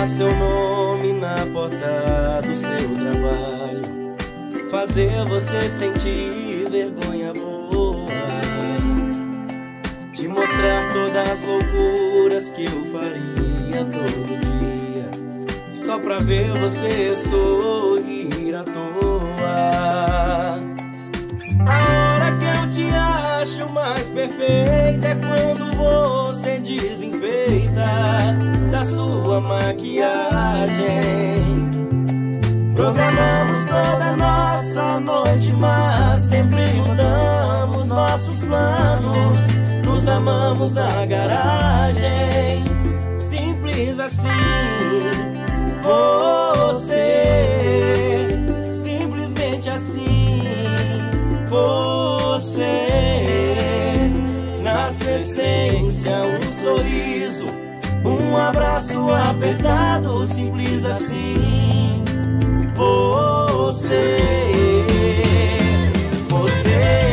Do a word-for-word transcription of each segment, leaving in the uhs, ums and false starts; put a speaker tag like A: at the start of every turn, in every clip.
A: Botar seu nome na porta do seu trabalho, fazer você sentir vergonha boa, te mostrar todas as loucuras que eu faria todo dia, só pra ver você sorrir à toa. A hora que eu te acho mais perfeita é quando você desenfeita da sua maquiagem. Programamos toda a nossa noite, mas sempre mudamos nossos planos. Nos amamos na garagem, simples assim. Você, simplesmente assim. Você, na sua essência, um sorriso, um abraço apertado, simples assim. Você, você.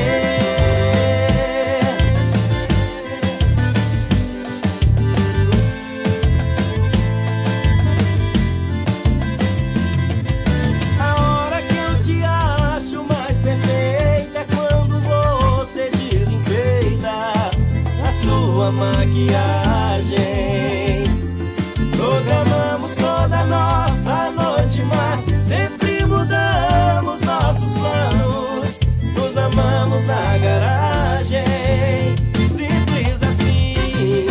A: Maquiagem. Programamos toda a nossa noite, mas sempre mudamos nossos planos. Nos amamos na garagem, simples assim.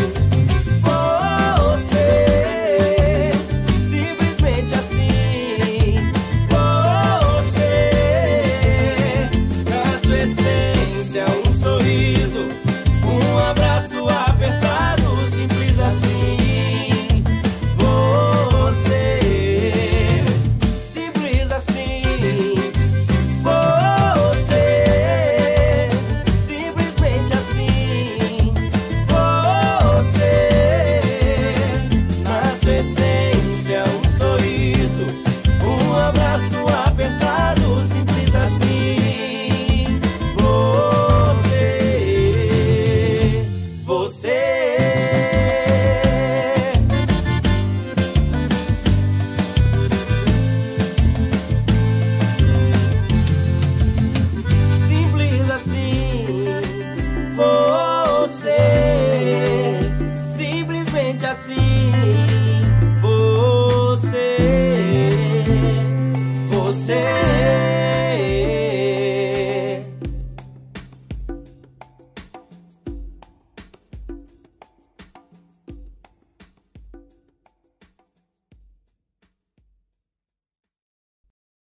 A: Você, simplesmente assim. Você, na sua essência, um sorriso, um abraço apertado, simples assim. Você, simples assim. Você, simplesmente assim. Você, na sua essência, um sorriso, um abraço apertado, simples assim. Simplesmente assim, você, você.